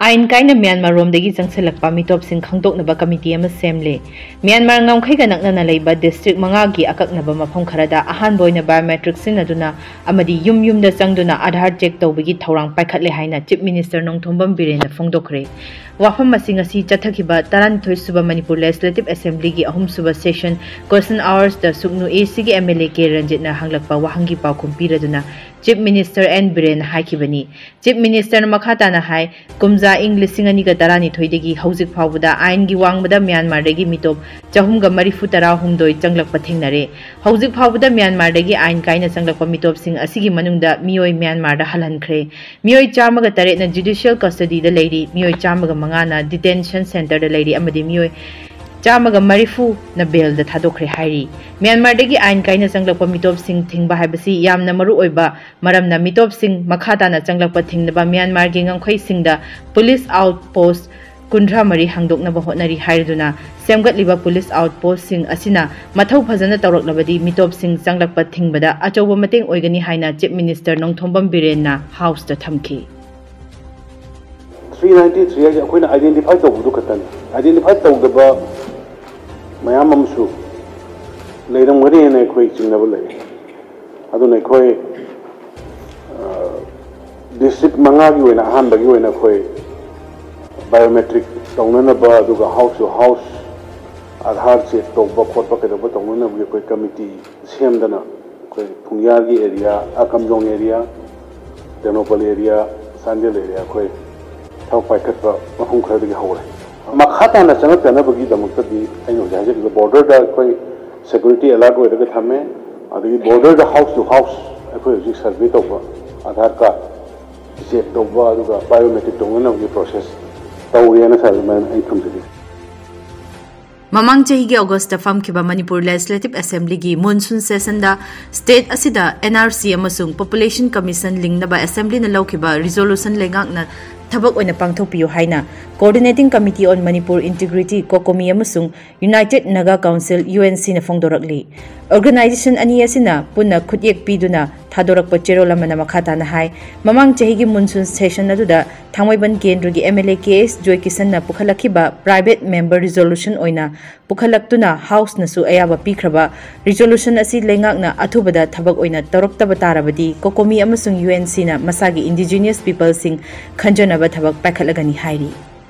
आइन कायना Myanmar रोमदगी जंगसलकपा मिटोपसिंग खंगदोकनबा committee अमा सेमले Myanmar ngमखैगा नकनना लेबा डिस्ट्रिक्ट मंगागी अककनबा मफम खरदा अहान बोइना बायोमेट्रिक सिनदुना अमदी युम चंगदुना आधार चेक तौबगी थौरांग पाइखतले हाइना चीफ मिनिस्टर नोंथोंबम बिरेन फोंदोखरे वाफम मसिंग असि चथखिबा 33 सुबा मणिपुर लेजिस्लेटिव असेंबली की अहुम सुबा सेशन क्वेश्चन आवर्स द सुगनु एसी की एमएलए के रंजितना हंगलकपा वहंगी पाउखुम पिरदुना चीफ मिनिस्टर एन बिरेन हाइखिबनी चीफ मिनिस्टर मखाताना हाई कुमजा इंग लिसिंग अनिगा तरानी थोइदगी हौजिक फावबदा आइन की वांगबदा म्यांमार दगी मिटोप चहुमगा मरिफु तरा हुमदोय चंगलकपा थेंगनरे हौजिक फावबदा म्यांमार दगी आइन कायना चंगलकपा मिटोप सिंग असिगी मनुंगदा मियोय म्यांमार दा हलहनख्रे मियोय चामगा तरेना जुडिशियल कस्टडी दा लेरी मियोय चामगा मंगाना डिटेंशन सेंटर दा लेरी अमदी मियोय चामगा मरिफु न बेल दा थादोखरे हाइरी म्यांमार दगी आइन कायना चंगलकपा मिटोप सिंग थिंगबा हाइबसी यामना मरु ओइबा मरमना मिटोप सिंग मखाताना चंगलकपा थिंगनबा म्यांमार गी ngमखै सिंगदा पुलिस आउटपोस्ट कुंड्रा मरी हांगदोकनबा होटनरी हाइरदुना सेमगतलिबा पुलिस आउटपोस्ट सिंग असिना मथौ फजना तौरकलबदी मिटोप सिंग चंगलकपा थिंगबदा अचौबा मतेंग ओइगनी हाइना चीफ मिनिस्टर नोंथोंबम बिरेनना हाउस दा थमखि 393 है अखोइना आइडेंटिफाई तौबदु खतन आइडेंटिफाई तौदबा मयाम अमसु लेरंगरी ने कोई चिंगनब ले अदुने कोई डिस्ट्रिक्ट मंगा की होइना अहानबगी होइना कोई बायोमेट्रिक तौननबा अदुगा house to house Aadhaar check तौबा खोटबा केदबा तौननबगी कोई कमिटी सेमदना कोई फुंगियागी एरिया अकमजोंग एरिया तेनोपल एरिया सांजेल एरिया कोई थाव पाइखतबा मफुम खरदगी हौरे मखाताना चंगतनबगी दमक्तदी अइनो जाजे बॉर्डर दा कोई सिक्योरिटी अलर्ट होइरगा थमे अदगी बॉर्डर दा हाउस टू हाउस अखोय जी सर्वे तौबा आधार कार्ड चेक तौबा अदुगा बायोमेट्रिक तौननबगी प्रोसेस तौरियाना सरमन आई थमजगी ममंग चही के अगस्त फमखिबा मणिपुर लेजिस्लेटिव असेंबली की मॉनसून सेशन दा स्टेट असिदा एनआरसी अमसुंग पॉपुलेशन कमीशन लिंगनबा असेंबली न लौखिबा रिजोल्यूशन लेंगाकना थबक ओइना पांगथोकपियो हाइना coordinating committee on Manipur integrity COCOMI अमसुंग यूनाइटेड नागा काउंसिल यूएनसी न फोंदोरकली ऑर्गेनाइजेशन अनि असिना पुन्ना खुत्येक पिदुना थादोरकपा चेरोल अमना मखाताना हाई ममंग चही की मॉनसून सेशन अदुदा थांगमैबन केंद्र की एमएलए केएस जॉय किशन न पुखलखिबा प्राइवेट मेंबर रिजोल्यूशन ओइना पुखलक्तुना हाउस नसु अयाबा पिखरबा रिजोल्यूशन असि लेंगाकना अथुबदा थबक ओइना तौरक्तबा ताराबदी कोकोमी अमसुंग यूएनसी न मसागी इंडिजिनियस पीपल सिंग खंजनबा थबक पाखलगनी हाइरी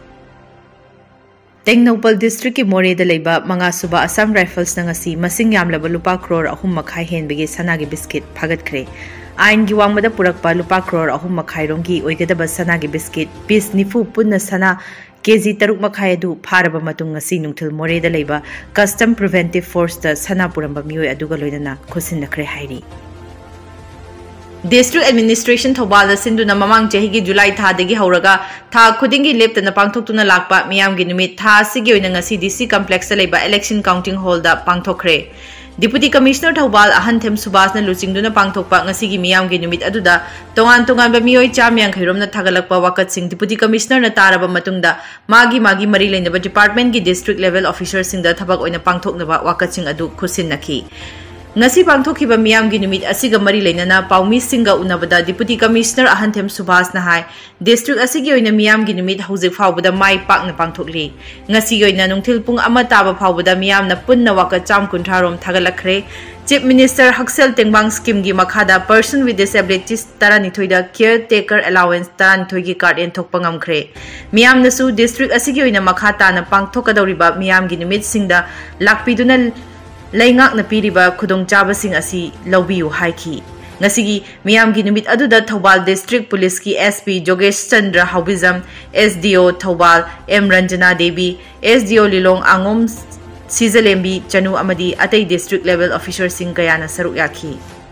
टेंगनौपल डिस्ट्रिक्ट की मोरेद लेबा मंगासुबा असम राइफल्स नंगसी मसिंग यामलबा लुपा करोड़ अहुम मखाई हेनबगे सनागी बिस्किट फागतखरे आइन की वांगबदा पुरकपा लुपा करोड़ अहुम मखाई रोंगी ओइगदबा सनागी बिस्किट पीस निफु पुन्ना सना केजी तरुक मखाई अदु फारबा मतुंग ngasi नुंगथल मोरेद लेबा कस्टम प्रिवेंटिव फोर्स दा सना पुरंबा मियोय अदुगा लोइना खुसिनखरे हाइरी डिस्ट्रिक्ट एडमिनिस्ट्रेशन थौबाल सिंधुना ममांग चही की जुलाई थादगी हौरगा था खुदिंगी लेप्तना पांगथोक्तुना लाकपा मियामगी नुमित था सिगी ओइना ngasi डीसी कॉम्प्लेक्स लेबा इलेक्शन काउंटिंग हॉल दा पांगथोखरे डिप्यूटी कमिश्नर थौबाल अहनथेम सुभाषना लुचिंगदुना पांगथोकपा ngasi की मियामगी नुमित अदुदा तोंगान तोंगान मियोय चामयांग खैरोमना थागलकपा वाकत सिंह डिप्यूटी कमिश्नर न तारबा मतुंगदा मागी मरी लेनबा डिपार्टमेंट की डिस्ट्रिक्ट लेवल ऑफिसर सिंह दा थबक ओइना पांगथोकनबा वाकत सिंह अदु खुसिननखी ngasi pangthokhiba miyamgi numit asiga mari leinana paumi singa unabada deputy commissioner ahanthem subhas na hai district asigi oina miyamgi numit hojik phawbada mai pakna pangthokli ngasi oina nungthil pung ama taba phawbada miyamna punna waka cham kunthrarom thagalakhre chief minister haksel tengbang scheme gi makhada person with disabilities taranithoi da caretaker allowance taranithoi gi card en thokpa ngamkhre miyamna su district asigi oina makhata na pangthokadoriba miyamgi numit singda lakpiduna लेंगाक न पीरिबा खुदोंग चाबसिंग असि लौबियु हाइखि ngasi मियामगी नुमित अदुदा Thoubal district police की एसपी जोगेश Chandra Haobijam SDO Thoubal M Ranjana Devi SDO Lilong Angom Seejalembi Chanu अमदी अतै डिस्ट्रिक्ट लेवल ऑफिसर सिंह कयाना सरुक याखि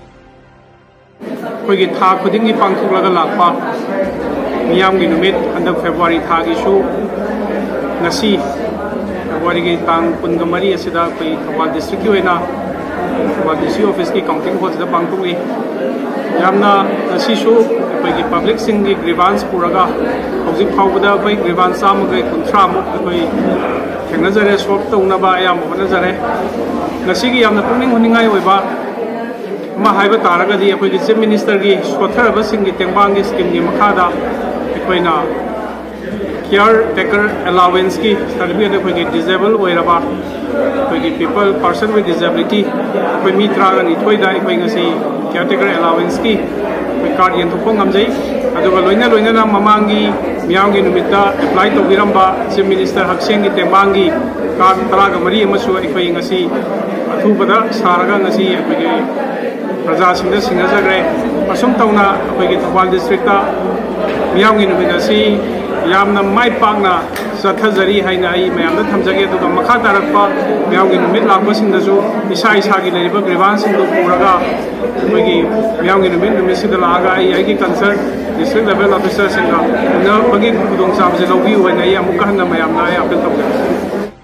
कोई था खुदिंगी पांगथोकलगा लाकपा मियामगी नुमित हंदक फेब्रुआरी थागी सु ngasi फेब्रुआरी तांग पुनगमरी असिदा कोई थौबाल डिस्ट्रिक्ट की होइना थौबाल डीसी ऑफिस की काउंटिंग हॉल से पांगथोकली यामना ngasisu कोई पब्लिक सिंह की ग्रीवांस पुरगा हौजिक फावबदा कोई ग्रीवांस आमगे कुंथ्रा मुक कोई थेंगनजरे सॉल्व तौनबा याम होनजरे ngasi यामना पुनिंग होनिंगाय होइबा मा हाइबा तारगदी अखोई चीफ मिनिस्टर की सोथरबा सिंह की तेंबांग की स्कीम की मखादा अखोइना केयर टेकर अलावेंस की सर्टिफिकेट अखोई डिजेबल होइरबा अखोई पीपल पर्सन विद डिजेबिलिटी अखोई मी त्रागा निथोइदा अखोई ngasi केयर टेकर अलावेंस की अखोई कार्ड यंथोपो ngamjai aduga loina loina mamangi miyamgi numita apply tobiramba chief minister Haksengi Tengmangi card तरागा मरी अमसु अखोई ngasi अथुबदा सारगा ngasi अखोई प्रजा सिंह सिंगजग्रे असम तौना अखोई थौबाल डिस्ट्रिक्ट मियामगी नुमित असि यामना माइ पाकना चथजरी हाइना आई मयामदा थमजगे दुगा मखा तारकपा मियामगी नुमित लाकबसिंदजु इसा इसागी लेरिबा ग्रीवांसिंदु पुरगा अखोई मियामगी नुमित सिदा लागा आई कंसर्न डिस्ट्रिक्ट लेवल ऑफिसर सिंगा न बगी खुदोंग साबजे लौबी होइना आई अमुका हन्ना मयामना आई अपडेट तौगे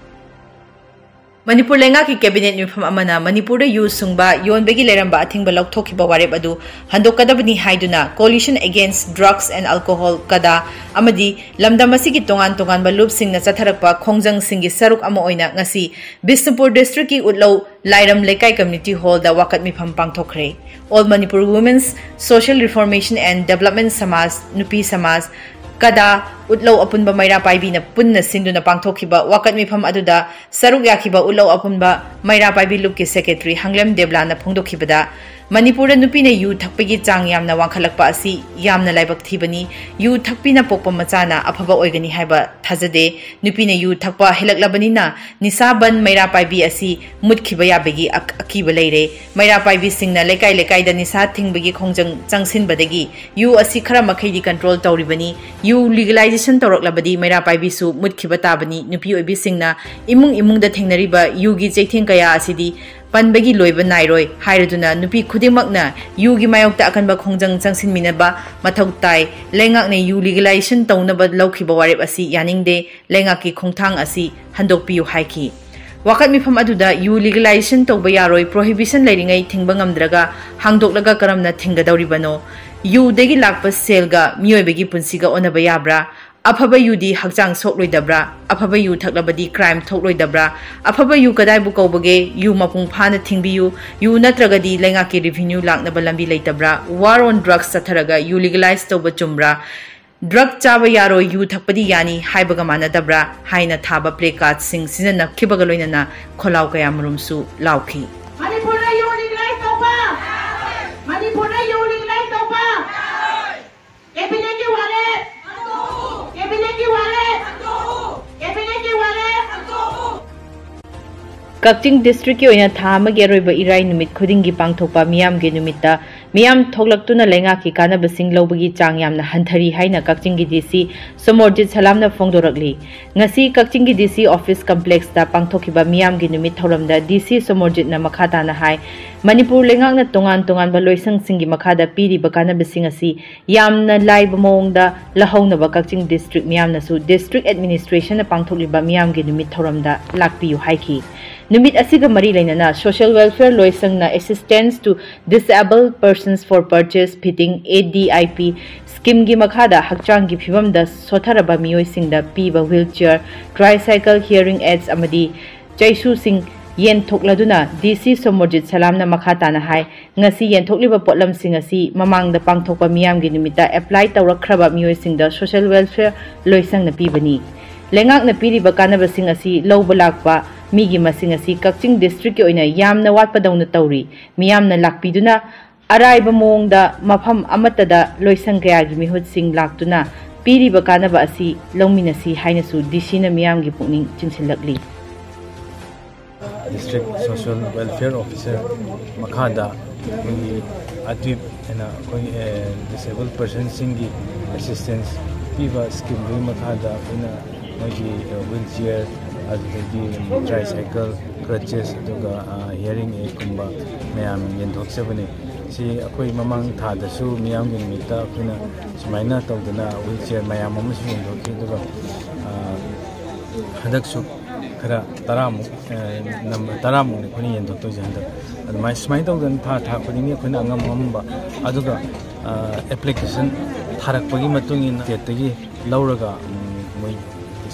मणिपुर लेंगा की कैबिनेट मिफम अमना मणिपुर यू सुंगबा योनबेगी लेरंबा अथिंगबा लौथोखिबा वारेब अदु हंदोकदबनी हाइदुना coalition against drugs and alcohol कदा अमदी लमदम असिगी तोंगान तोंगान बलुब सिंगना चथरकपा खोंजंग सिंगी सरुक अमा ओइना ngasi बिष्णुपुर डिस्ट्रिक्ट की उतलौ लाइरम लेकाई कम्युनिटी हॉल दा वाकत मिफम पांगथोखरे all Manipur women's social reformation and development समाज नुपी समाज कदा उतलौ अपुनबा मैरा पाइबी न पुन्न सिंदुना पांगथोखिबा वाकत मिफम अदुदा सरुक याखिबा उतलौ अपुनबा मैरा पाइबी लुप के सेक्रेटरी हंगलम देवलाना फोंदोखिबदा मणिपुर नुपीने यू थकपगी चांग यामना वांखलकपा असि यामना लाइबक थीबनी यू थकपीना पोकपा मचाना अफबा ओइगनी हाइबा थाजदे नुपीने यू थकपा हेलकलबनीना निसाबन मैरा पाइबी असि मुदखिबा याबगी अकीबा लेरे मैरा पाइबी सिंगना लेकाई लेकाइदा निसा थिंगबगी खोंजंग चंगसिनबदगी यू असि खरा मखैदी कंट्रोल तौरिबनी यू लीगलाइजेशन तौरकलबदी मैरा पाइबी सु मुदखिबा ताबनी नुपी ओइबी सिंगना इमुंग इमुंगदा थेंगनरिबा यूगी चैथें कया असिदी पनबगी लोइबा नाइरोय हाइरदुना नुपी खुदिमकना यूगी मायोक्ता अकनबा खोंजंग चंगसिनमिनबा मथौ ताइ लेंगाकने यू लीगलाइजेशन तौनबा लौखिबा वारेब असि यानिंगदे लेंगाकी खोंथांग असि हंदोकपियु हाइखि वाकत मिफम अदुदा यू लीगलाइजेशन तौबा यारोय प्रोहिबिशन लेरिंगै थिंगबा ngamdraga हांगदोकलगा करमना थिंगदौरिबनो यू देगी लाकपा सेलगा मियोइबगी पुंसिगा ओनबा याब्रा अफब यूदी हकचांग सोकलोइदब्रा अफब यू थकलबदी क्राइम थोकलोइदब्रा अफब यू कदाइबु कौबगे यू मपुंग फाना थिंगबियु यू नत्रगदी लेंगा की रेवेन्यू लाकनबा लंबी लेतब्रा वार ऑन ड्रग्स चथरगा यू लीगलाइज तौबा चुमब्रा ड्रग चाबा यारो यू थकपदी यानी हाइबगा मानदब्रा हाइना थाबा प्ले कार्ड सिंग सिजन नखिबगा लोइनना खोलाव कया मरुमसु लाउखी मणिपुर यू लीगलाइज तौबा मणिपुर यू लीगलाइज तौबा कैबिनेट की वाले कक्चिंग डिस्ट्रिक्ट की था अरोब इराई नुमित खुदिंगी पांगथोकपा मियामगे नुमित्ता मियाम थोकलक्तुना लेंगा की कानबसिंग लौबगी चांग यामना हंथरी हाइना कक्चिंग की डीसी सोमोरजित सलामना फोंदोरकली ngasi कक्चिंग की डीसी ऑफिस कॉम्प्लेक्स दा पांगथोकिबा मियामगे नुमित थौरमदा डीसी सोमोरजित ना मखाताना हाई मणिपुर लेंगांगना तोंगान तोंगान बलोइसंग सिंगी मखादा पीरिबा कानबसिंग असि यामना लाइब मोंगदा लहौनबा कक्चिंग डिस्ट्रिक्ट मियामनासु डिस्ट्रिक्ट एडमिनिस्ट्रेशन पांगथोकलिबा मियामगे नुमित थौरमदा लाकपियु हाइखि नुमित असिगा मरी लेना सोशल वेलफेयर लोइसंगना assistance to disabled persons for purchase fitting ADIP scheme की मखादा हकचांग की फिवम द सोथरबा मियोइसिंगदा पीबा व्हीलचेयर ट्राइसाइकल हियरिंग एड्स अमदी चैसु सिंग येन थोकलदुना डीसी सोमोरजित सलामना मखाताना हाई ngasi येन थोकलिबा पोटलम सिंग असि ममांगदा पांगथोकपा मियामगी नुमिता एप्लाई तौरखरबा मियोइसिंगदा सोशल वेलफेयर लोइसंगना पीबनी लेंगाकना पीरिबा कानबसिंग असि लौबा लाकपा मीगी मसिंग असि कक्चिंग डिस्ट्रिक्ट की ओइना यामना वाटपदौना तौरी मियामना लाकपीदुना अराइबा मोंगदा मफम अमतदा लोइसंग कयागी मिहुतसिंग लाक्तुना पीरिबा कानबा असि लौमिनसि हाइनसु डीसीना मियामगी पुकनिंग चिंसिलकली डिस्ट्रिक्ट सोशल वेलफेयर ऑफिसर मखादा कोई अद्विप एना कोई डिसेबल्ड पर्सन सिंगी असिस्टेंस पीबा स्कीम दी मखादा कोइना मोगी व्हीलचेयर अदगी ट्राइसाइकल क्रचेस दुगा हियरिंग एड कुंबा मैम येंथोक्सबने सी अखोई ममांग थादसु मियाम गिमिता अखोना सुमाइना तौदना व्हीलचेयर मैम अमसु येंथोक्खि दुगा हदकसु खरा तरामु नंबर तरामु ने खोनी येंथोक्तो जहंदा अदमाइ सुमाइ तौदन था खोनी खोना अंगम हमबा अदुगा एप्लीकेशन थारकपगी मतुंगिन स्टेटगी लौरगा मोइ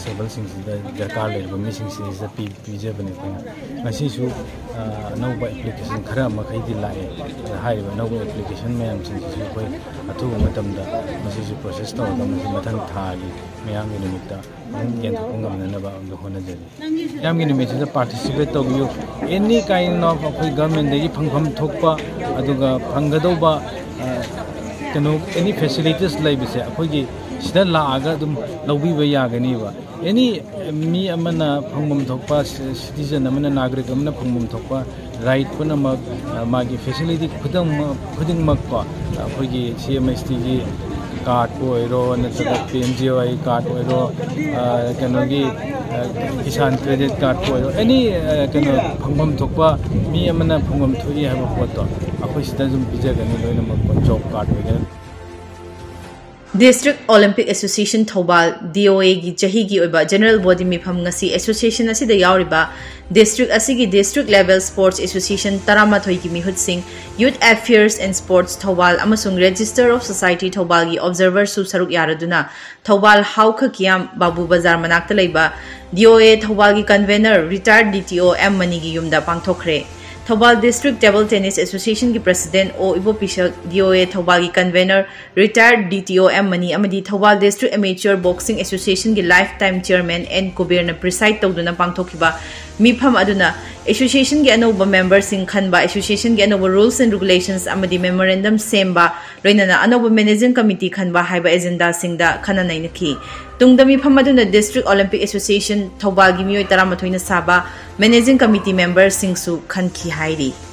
disabled dharkar leiriba misingsidida pijabane ngasisu anauba application khara makhaydi lae haiba anauba application mayam singsisu koi athuba matamda masisu process tawda masi mathang thagi mayamgi numitta yenthapung ngamnanaba amda honajari yamgi numitida participate tawbiyu any kind of koi government dagi phangpham thokpa aduga phanggadauba any facilities laibise akhoi sida laaga dum lawbiba yagani ba any mi amana phangmam thokpa citizen amana nagrik amana phangmam thokpa right puna magi facility khuding makpa akhoi CMST gi card oiro natraga PMJY card oiro kanogi kisan credit card oiro any kano phangmam thokpa mi amana phangmam thoi haba photo akhoi sida zum bijagani loina mak job card oiro District Olympic Association Thoubal DOA gi chahi gi oiba general body mifam ngasi association asi da yauriba district asigi district level sports association taramathoi gi mihut sing youth affairs and sports Thoubal amasung register of society Thoubal gi observer su saruk yaraduna Thoubal haukha kiam babu bazar manakta leiba DOA Thoubal gi convener retired DTO M Mani gi yumda pangthokre Thoubal District Table Tennis Association की President O Ibo Pishak DOA Thoubal की Convener Retired DTO M Mani amadi Thoubal District Amateur Boxing Association की Lifetime Chairman N Kubir na preside tawduna pangthokiba mifam aduna association की अनौबा member Singh खनबा association की अनौबा rules and regulations amadi memorandum semba loinana अनौबा managing committee खनबा हाइबा agenda सिंगदा खना नाइनखी तुंगदा mifam aduna District Olympic Association Thoubal की मियोय 13 ना साबा managing committee member Singh सु खनखी हाइरी